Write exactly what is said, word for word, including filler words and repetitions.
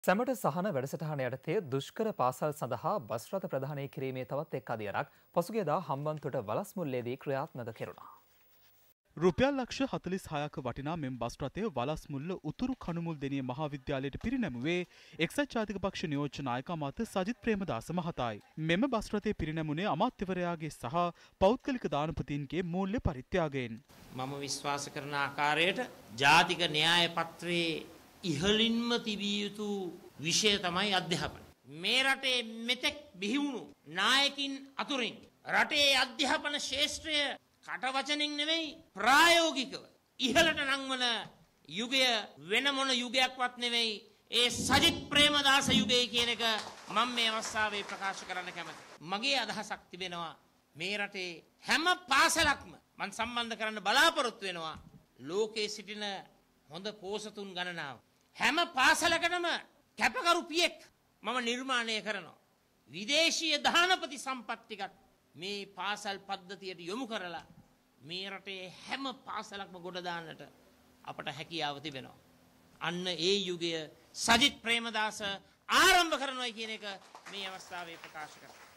සැමට සහන වැඩසටහන යටතේ දුෂ්කර පාසල් සඳහා බස් රථ ප්‍රදානය කිරීමේ තවත් එක් අදියරක් පසුගියදා හම්බන්තොට වලස්මුල්ලේදී ක්‍රියාත්මක කෙරුණා. රුපියල් ලක්ෂ හතළිස් හයක වටිනා මෙම බස් රථය වලස්මුල්ල උතුරු කණුමුල් දෙනිය මහාවිද්‍යාලයට පිරිනැමුවේ එක්සත් ජාතික පක්ෂ නියෝජ්‍ය නායක අමාත්‍ය සජිත් ප්‍රේමදාස මහතායි. මෙම බස් රථය පිරිනැමුණේ අමාත්‍යවරයාගේ සහ පෞද්ගලික දානපතීන්ගේ මූල්‍ය පරිත්‍යාගයෙන්. මම විශ්වාස කරන ආකාරයට ජාතික න්‍යාය පත්‍රයේ ඉහළින්ම තිබිය යුතු විෂය තමයි අධ්‍යාපනය. මේ රටේ මෙතෙක් බිහි වුණු නායකින් අතුරින් රටේ අධ්‍යාපන ශාස්ත්‍රය කටවචනින් නෙවෙයි ප්‍රායෝගිකව ඉහළට නංවන යුගය වෙන මොන යුගයක්වත් නෙවෙයි ඒ සජිත් ප්‍රේමදාස යුගය කියන එක මම මේ අවස්ථාවේ ප්‍රකාශ කරන්න කැමතියි. මගේ අදහසක් තිබෙනවා මේ රටේ හැම පාසලක්ම මම සම්බන්ධ කරන්න බලාපොරොත්තු වෙනවා ලෝකයේ සිටින හොඳ පෝසතුන් ගණනාව හැම පාසලකටම කැපකරු පියෙක් මම නිර්මාණය කරනවා. විදේශීය දානපති සම්පත් ටිකක් මේ පාසල් පද්ධතියට යොමු කරලා මේ රටේ හැම පාසලක්ම ගොඩ දාන්නට අපට හැකියාව තිබෙනවා. අන්න ඒ යුගය සජිත් ප්‍රේමදාස ආරම්භ කරනවා කියන එක මේ අවස්ථාවේ ප්‍රකාශ කරනවා.